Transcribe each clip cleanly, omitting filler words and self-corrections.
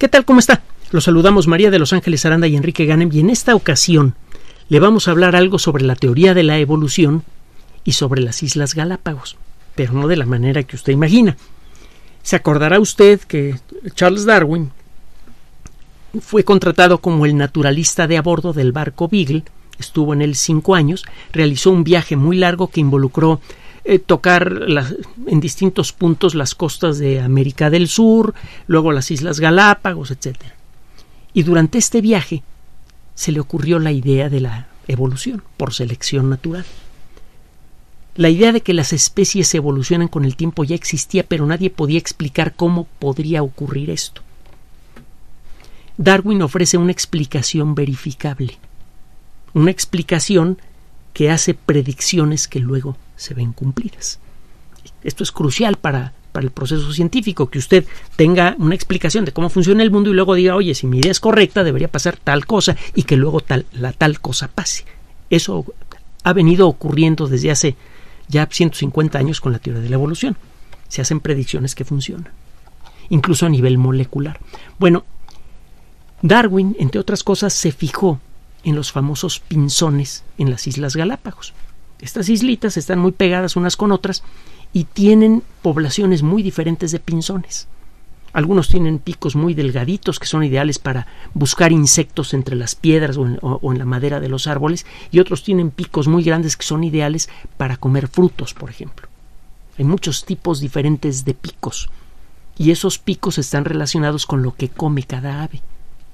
¿Qué tal? ¿Cómo está? Los saludamos María de Los Ángeles Aranda y Enrique Ganem, y en esta ocasión le vamos a hablar algo sobre la teoría de la evolución y sobre las Islas Galápagos, pero no de la manera que usted imagina. Se acordará usted que Charles Darwin fue contratado como el naturalista de a bordo del barco Beagle, estuvo en él 5 años, realizó un viaje muy largo que involucró tocar en distintos puntos las costas de América del Sur, luego las Islas Galápagos, etc. Y durante este viaje se le ocurrió la idea de la evolución por selección natural. La idea de que las especies evolucionan con el tiempo ya existía, pero nadie podía explicar cómo podría ocurrir esto. Darwin ofrece una explicación verificable, una explicación que hace predicciones que luego se ven cumplidas. Esto es crucial para el proceso científico, que usted tenga una explicación de cómo funciona el mundo y luego diga, oye, si mi idea es correcta, debería pasar tal cosa, y que luego tal cosa pase. Eso ha venido ocurriendo desde hace ya 150 años con la teoría de la evolución. Se hacen predicciones que funcionan, incluso a nivel molecular. Bueno, Darwin, entre otras cosas, se fijó en los famosos pinzones en las Islas Galápagos. Estas islitas están muy pegadas unas con otras y tienen poblaciones muy diferentes de pinzones. Algunos tienen picos muy delgaditos que son ideales para buscar insectos entre las piedras o en la madera de los árboles, y otros tienen picos muy grandes que son ideales para comer frutos, por ejemplo. Hay muchos tipos diferentes de picos y esos picos están relacionados con lo que come cada ave.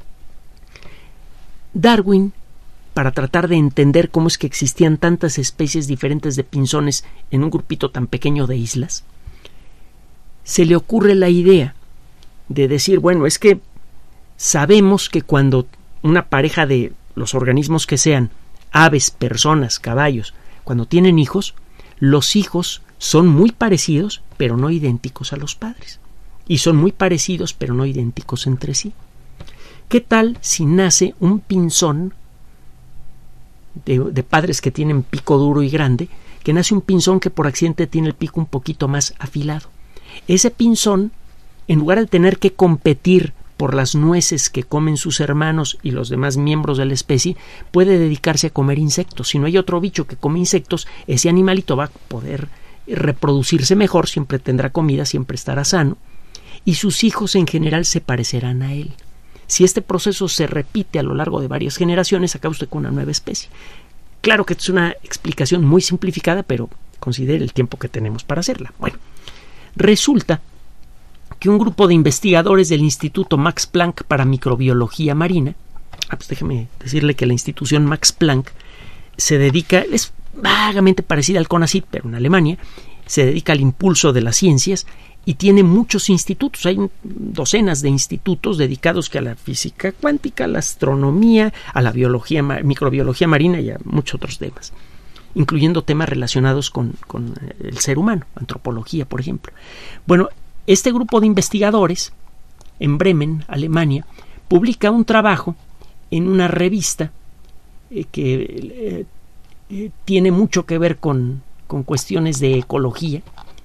Darwin, para tratar de entender cómo es que existían tantas especies diferentes de pinzones en un grupito tan pequeño de islas, se le ocurre la idea de decir, bueno, es que sabemos que cuando una pareja de los organismos que sean, aves, personas, caballos, cuando tienen hijos, los hijos son muy parecidos, pero no idénticos a los padres. Y son muy parecidos, pero no idénticos entre sí. ¿Qué tal si nace un pinzón de padres que tienen pico duro y grande, que nace un pinzón que por accidente tiene el pico un poquito más afilado? Ese pinzón, en lugar de tener que competir por las nueces que comen sus hermanos y los demás miembros de la especie, puede dedicarse a comer insectos. Si no hay otro bicho que come insectos, ese animalito va a poder reproducirse mejor, siempre tendrá comida, siempre estará sano, y sus hijos en general se parecerán a él. Si este proceso se repite a lo largo de varias generaciones, acaba usted con una nueva especie. Claro que es una explicación muy simplificada, pero considere el tiempo que tenemos para hacerla. Bueno, resulta que un grupo de investigadores del Instituto Max Planck para Microbiología Marina, pues déjeme decirle que la institución Max Planck se dedica, es vagamente parecida al CONACYT, pero en Alemania, se dedica al impulso de las ciencias y tiene muchos institutos. Hay docenas de institutos dedicados que a la física cuántica, a la astronomía, a la biología, microbiología marina y a muchos otros temas, incluyendo temas relacionados con el ser humano, antropología, por ejemplo. Bueno, este grupo de investigadores en Bremen, Alemania, publica un trabajo en una revista que tiene mucho que ver con cuestiones de ecología.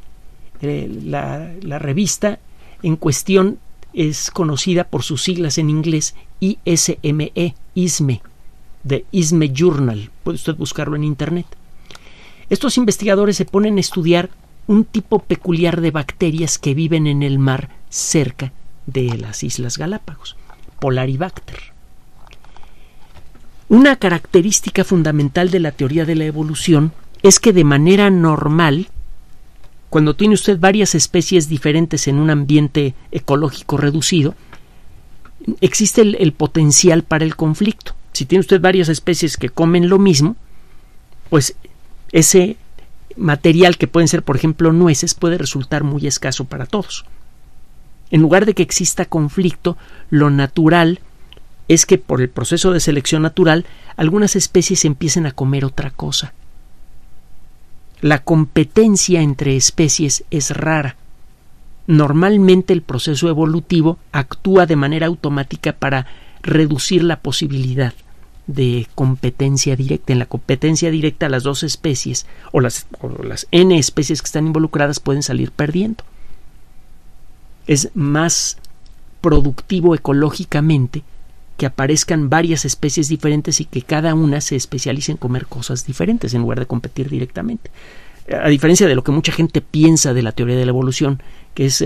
La revista en cuestión es conocida por sus siglas en inglés ISME, de ISME Journal. Puede usted buscarlo en internet. Estos investigadores se ponen a estudiar un tipo peculiar de bacterias que viven en el mar cerca de las Islas Galápagos, Polaribacter. Una característica fundamental de la teoría de la evolución es que de manera normal, cuando tiene usted varias especies diferentes en un ambiente ecológico reducido, existe el potencial para el conflicto. Si tiene usted varias especies que comen lo mismo, pues ese material, que pueden ser por ejemplo nueces, puede resultar muy escaso para todos. En lugar de que exista conflicto, lo natural es que por el proceso de selección natural algunas especies empiecen a comer otra cosa. La competencia entre especies es rara. Normalmente el proceso evolutivo actúa de manera automática para reducir la posibilidad de competencia directa. En la competencia directa, las dos especies o las N especies que están involucradas pueden salir perdiendo. Es más productivo ecológicamente que aparezcan varias especies diferentes y que cada una se especialice en comer cosas diferentes en lugar de competir directamente. A diferencia de lo que mucha gente piensa de la teoría de la evolución, que es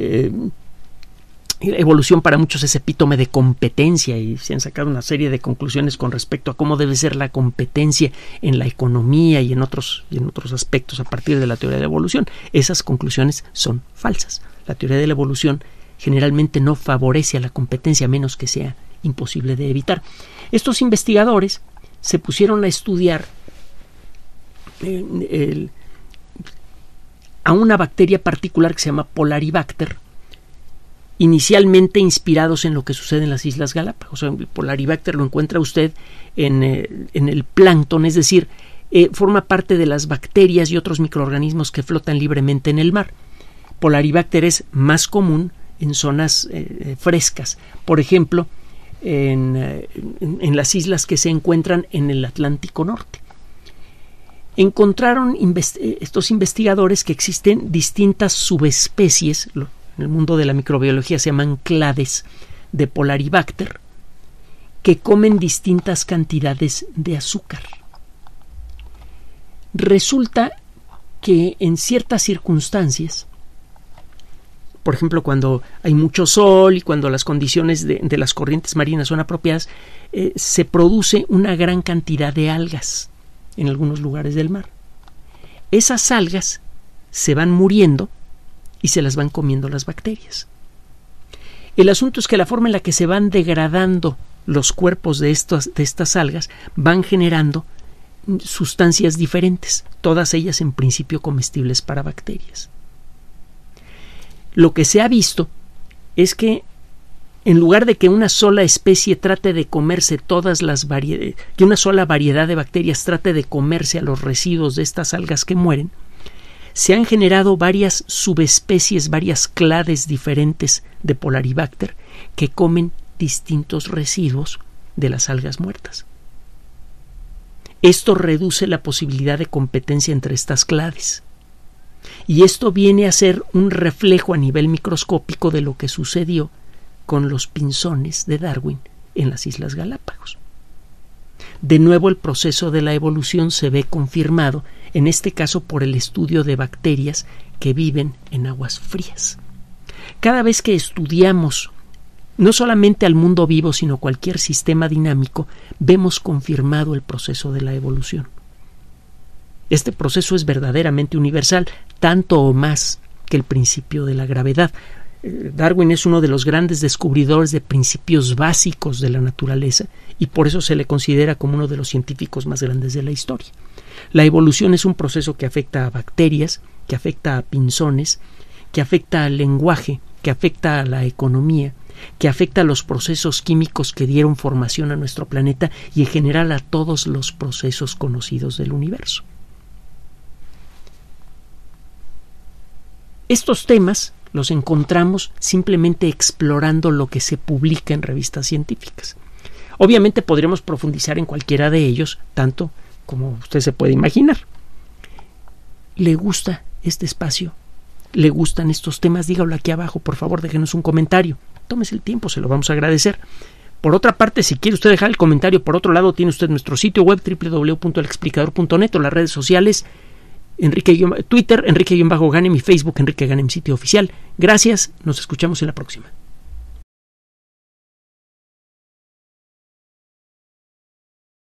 evolución para muchos es epítome de competencia, y se han sacado una serie de conclusiones con respecto a cómo debe ser la competencia en la economía y en otros aspectos a partir de la teoría de la evolución. Esas conclusiones son falsas. La teoría de la evolución generalmente no favorece a la competencia a menos que sea imposible de evitar. Estos investigadores se pusieron a estudiar a una bacteria particular que se llama Polaribacter, inicialmente inspirados en lo que sucede en las Islas Galápagos. El Polaribacter lo encuentra usted en el plancton, es decir, forma parte de las bacterias y otros microorganismos que flotan libremente en el mar. Polaribacter es más común en zonas frescas, por ejemplo, en las islas que se encuentran en el Atlántico Norte. Encontraron estos investigadores que existen distintas subespecies, en el mundo de la microbiología se llaman clades, de Polaribacter, que comen distintas cantidades de azúcar. Resulta que en ciertas circunstancias, por ejemplo, cuando hay mucho sol y cuando las condiciones de las corrientes marinas son apropiadas, se produce una gran cantidad de algas en algunos lugares del mar. Esas algas se van muriendo y se las van comiendo las bacterias. El asunto es que la forma en la que se van degradando los cuerpos de estas algas van generando sustancias diferentes, todas ellas en principio comestibles para bacterias. Lo que se ha visto es que en lugar de que una sola especie trate de comerse todas las variedades, que una sola variedad de bacterias trate de comerse a los residuos de estas algas que mueren, se han generado varias subespecies, varias clades diferentes de Polaribacter que comen distintos residuos de las algas muertas. Esto reduce la posibilidad de competencia entre estas clades. Y esto viene a ser un reflejo a nivel microscópico de lo que sucedió con los pinzones de Darwin en las Islas Galápagos. De nuevo, el proceso de la evolución se ve confirmado, en este caso por el estudio de bacterias que viven en aguas frías. Cada vez que estudiamos no solamente al mundo vivo, sino cualquier sistema dinámico, vemos confirmado el proceso de la evolución. Este proceso es verdaderamente universal, tanto o más que el principio de la gravedad. Darwin es uno de los grandes descubridores de principios básicos de la naturaleza y por eso se le considera como uno de los científicos más grandes de la historia. La evolución es un proceso que afecta a bacterias, que afecta a pinzones, que afecta al lenguaje, que afecta a la economía, que afecta a los procesos químicos que dieron formación a nuestro planeta y en general a todos los procesos conocidos del universo. Estos temas los encontramos simplemente explorando lo que se publica en revistas científicas. Obviamente podremos profundizar en cualquiera de ellos, tanto como usted se puede imaginar. ¿Le gusta este espacio? ¿Le gustan estos temas? Dígalo aquí abajo, por favor, déjenos un comentario. Tómese el tiempo, se lo vamos a agradecer. Por otra parte, si quiere usted dejar el comentario, por otro lado tiene usted nuestro sitio web www.elexplicador.net o las redes sociales Twitter, Enrique-Ganem y Facebook, Enrique Ganem, sitio oficial. Gracias, nos escuchamos en la próxima.